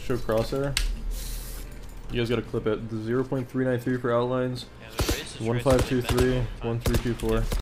show Crossair. You guys gotta clip it. The 0.393 for outlines. Yeah, the race is 1523, 1324.